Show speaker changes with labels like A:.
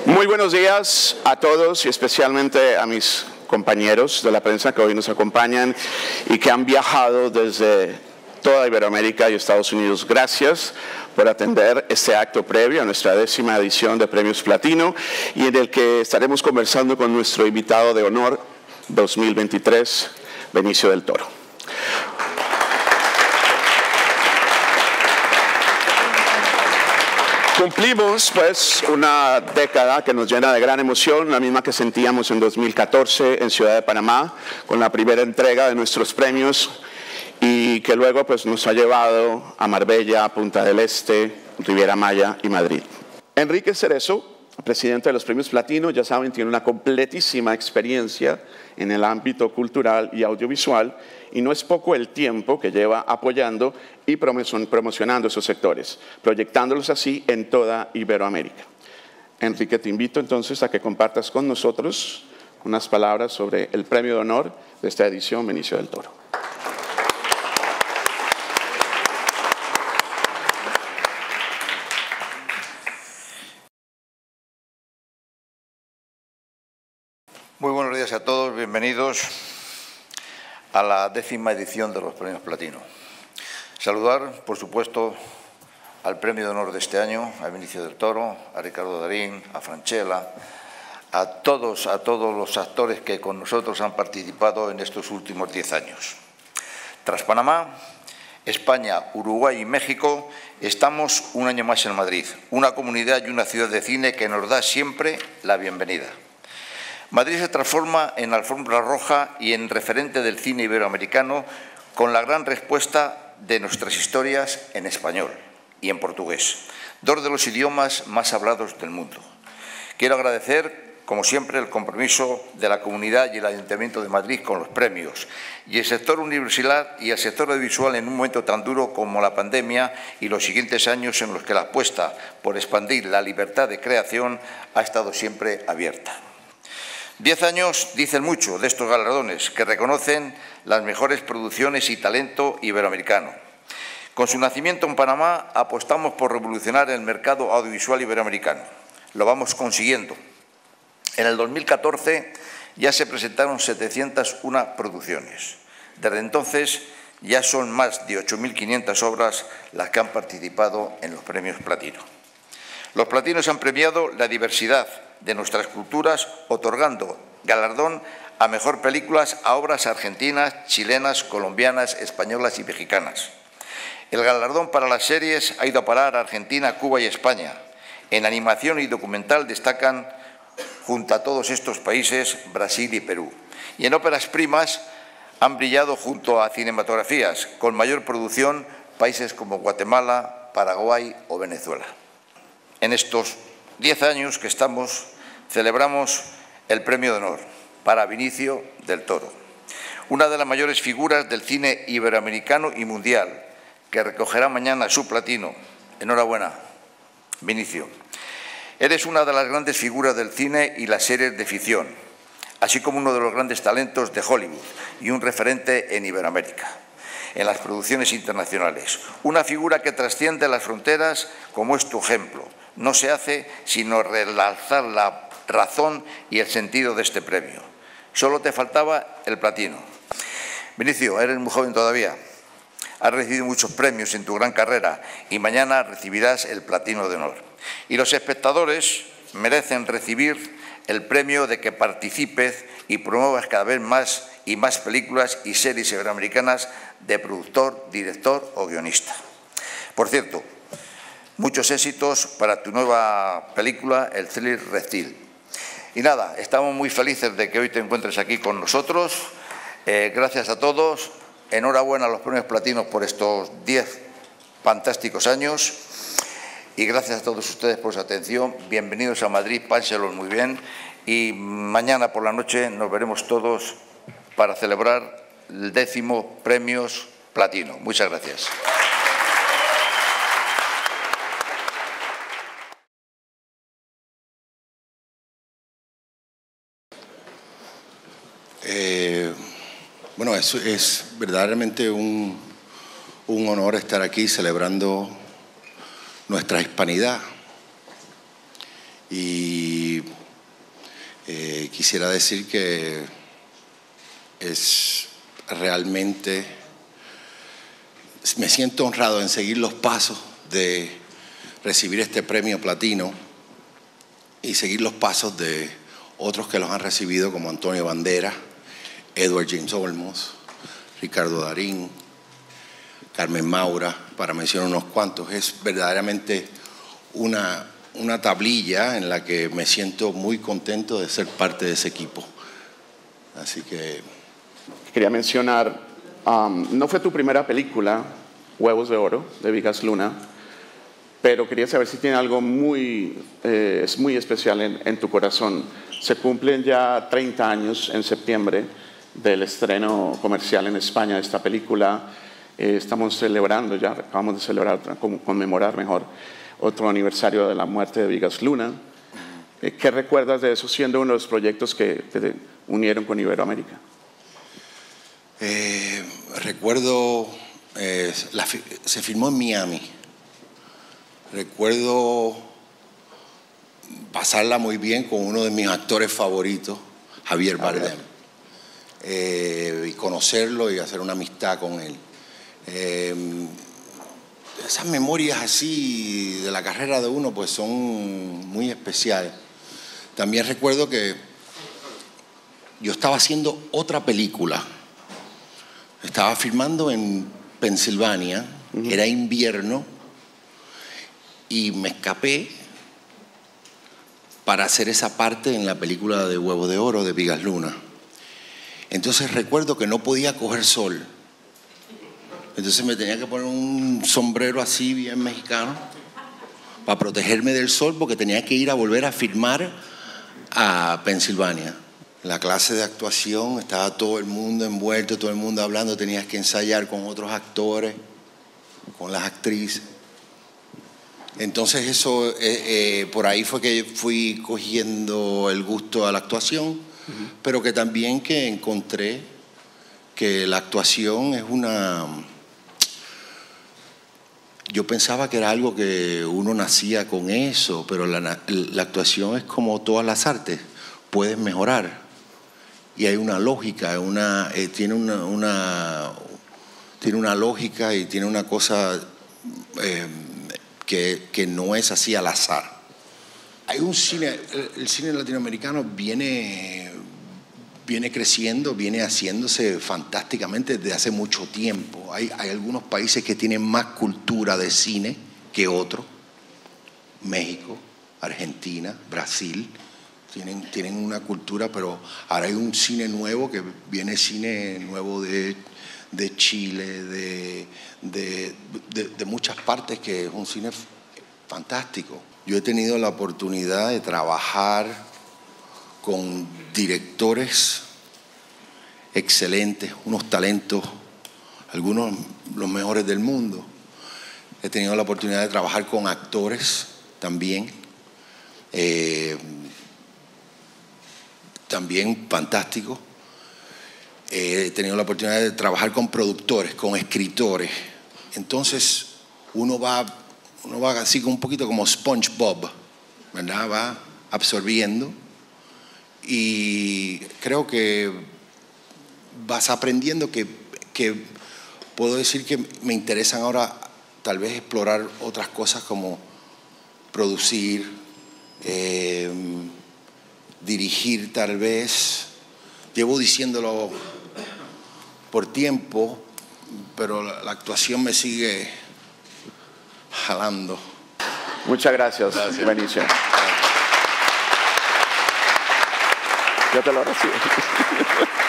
A: Muy buenos días a todos y especialmente a mis compañeros de la prensa que hoy nos acompañan y que han viajado desde toda Iberoamérica y Estados Unidos. Gracias por atender este acto previo a nuestra 10ª edición de Premios Platino y en el que estaremos conversando con nuestro invitado de honor 2023, Benicio del Toro. Cumplimos pues una década que nos llena de gran emoción, la misma que sentíamos en 2014 en Ciudad de Panamá, con la primera entrega de nuestros premios y que luego pues nos ha llevado a Marbella, Punta del Este, Riviera Maya y Madrid. Enrique Cerezo, presidente de los Premios Platino, ya saben, tiene una completísima experiencia en el ámbito cultural y audiovisual y no es poco el tiempo que lleva apoyando y promocionando esos sectores, proyectándolos así en toda Iberoamérica. Enrique, te invito entonces a que compartas con nosotros unas palabras sobre el premio de honor de esta edición Benicio del Toro.
B: Muy buenos días a todos, bienvenidos a la 10ª edición de los Premios Platino. Saludar, por supuesto, al premio de honor de este año, a Benicio del Toro, a Ricardo Darín, a Francella, a todos los actores que con nosotros han participado en estos últimos 10 años. Tras Panamá, España, Uruguay y México, estamos un año más en Madrid, una comunidad y una ciudad de cine que nos da siempre la bienvenida. Madrid se transforma en alfombra roja y en referente del cine iberoamericano con la gran respuesta de nuestras historias en español y en portugués, dos de los idiomas más hablados del mundo. Quiero agradecer, como siempre, el compromiso de la comunidad y el Ayuntamiento de Madrid con los premios y el sector universitario y el sector audiovisual en un momento tan duro como la pandemia y los siguientes años en los que la apuesta por expandir la libertad de creación ha estado siempre abierta. 10 años dicen mucho de estos galardones que reconocen las mejores producciones y talento iberoamericano. Con su nacimiento en Panamá apostamos por revolucionar el mercado audiovisual iberoamericano. Lo vamos consiguiendo. En el 2014 ya se presentaron 701 producciones. Desde entonces ya son más de 8.500 obras las que han participado en los Premios Platino. Los Platinos han premiado la diversidad de nuestras culturas, otorgando galardón a mejor películas a obras argentinas, chilenas, colombianas, españolas y mexicanas. El galardón para las series ha ido a parar a Argentina, Cuba y España. En animación y documental destacan, junto a todos estos países, Brasil y Perú. Y en óperas primas han brillado junto a cinematografías con mayor producción países como Guatemala, Paraguay o Venezuela. En estos 10 años que celebramos el premio de honor para Benicio del Toro, una de las mayores figuras del cine iberoamericano y mundial, que recogerá mañana su platino. Enhorabuena, Benicio. Eres una de las grandes figuras del cine y las series de ficción, así como uno de los grandes talentos de Hollywood y un referente en Iberoamérica, en las producciones internacionales. Una figura que trasciende las fronteras como es tu ejemplo. No se hace sino realzar la razón y el sentido de este premio. Solo te faltaba el platino. Benicio, eres muy joven todavía. Has recibido muchos premios en tu gran carrera y mañana recibirás el platino de honor. Y los espectadores merecen recibir el premio de que participes y promuevas cada vez más y más películas y series iberoamericanas de productor, director o guionista. Por cierto, muchos éxitos para tu nueva película, El thriller Reptil. Y nada, estamos muy felices de que hoy te encuentres aquí con nosotros. Gracias a todos. Enhorabuena a los Premios Platinos por estos 10 fantásticos años. Y gracias a todos ustedes por su atención. Bienvenidos a Madrid, pásenlos muy bien. Y mañana por la noche nos veremos todos para celebrar el 10º Premios Platino. Muchas gracias.
C: Bueno, es verdaderamente un honor estar aquí celebrando nuestra hispanidad Y quisiera decir que es realmente, me siento honrado en seguir los pasos de recibir este premio platino y seguir los pasos de otros que los han recibido, como Antonio Banderas, Edward James Olmos, Ricardo Darín, Carmen Maura, para mencionar unos cuantos. Es verdaderamente una tablilla en la que me siento muy contento de ser parte de ese equipo. Así que...
A: Quería mencionar, no fue tu primera película, Huevos de Oro, de Vigas Luna, pero quería saber si tiene algo muy especial en tu corazón. Se cumplen ya 30 años en septiembre del estreno comercial en España de esta película. Estamos celebrando ya, acabamos de celebrar, conmemorar mejor, otro aniversario de la muerte de Vigas Luna. ¿Qué recuerdas de eso, siendo uno de los proyectos que te unieron con Iberoamérica?
C: Recuerdo, se filmó en Miami. Recuerdo pasarla muy bien con uno de mis actores favoritos, Javier Bardem, y conocerlo y hacer una amistad con él. Esas memorias así de la carrera de uno pues son muy especiales. También recuerdo que yo estaba haciendo otra película. Estaba filmando en Pensilvania, era invierno, y me escapé para hacer esa parte en la película de Huevos de Oro de Vigas Luna. Entonces recuerdo que no podía coger sol. Entonces me tenía que poner un sombrero así bien mexicano para protegerme del sol, porque tenía que ir a volver a filmar a Pensilvania. La clase de actuación, estaba todo el mundo envuelto, todo el mundo hablando, tenías que ensayar con otros actores, con las actrices. Entonces eso, por ahí fue que fui cogiendo el gusto a la actuación, pero que también que encontré que la actuación es una... Yo pensaba que era algo que uno nacía con eso, pero la actuación es como todas las artes, puedes mejorar. Y hay una lógica, tiene una lógica y tiene una cosa que no es así al azar. Hay un cine, el cine latinoamericano viene creciendo, viene haciéndose fantásticamente desde hace mucho tiempo. Hay algunos países que tienen más cultura de cine que otros. México, Argentina, Brasil, tienen una cultura, pero ahora hay un cine nuevo que viene, cine nuevo de Chile, de muchas partes, que es un cine fantástico. Yo he tenido la oportunidad de trabajar con directores excelentes, unos talentos, algunos los mejores del mundo. He tenido la oportunidad de trabajar con actores también, también fantásticos. He tenido la oportunidad de trabajar con productores, con escritores. Entonces uno va así un poquito como SpongeBob, ¿verdad? Va absorbiendo. Y creo que vas aprendiendo que puedo decir que me interesan ahora tal vez explorar otras cosas como producir, dirigir tal vez. Llevo diciéndolo por tiempo, pero la actuación me sigue jalando.
A: Muchas gracias. Benicio. Yo te lo recibo.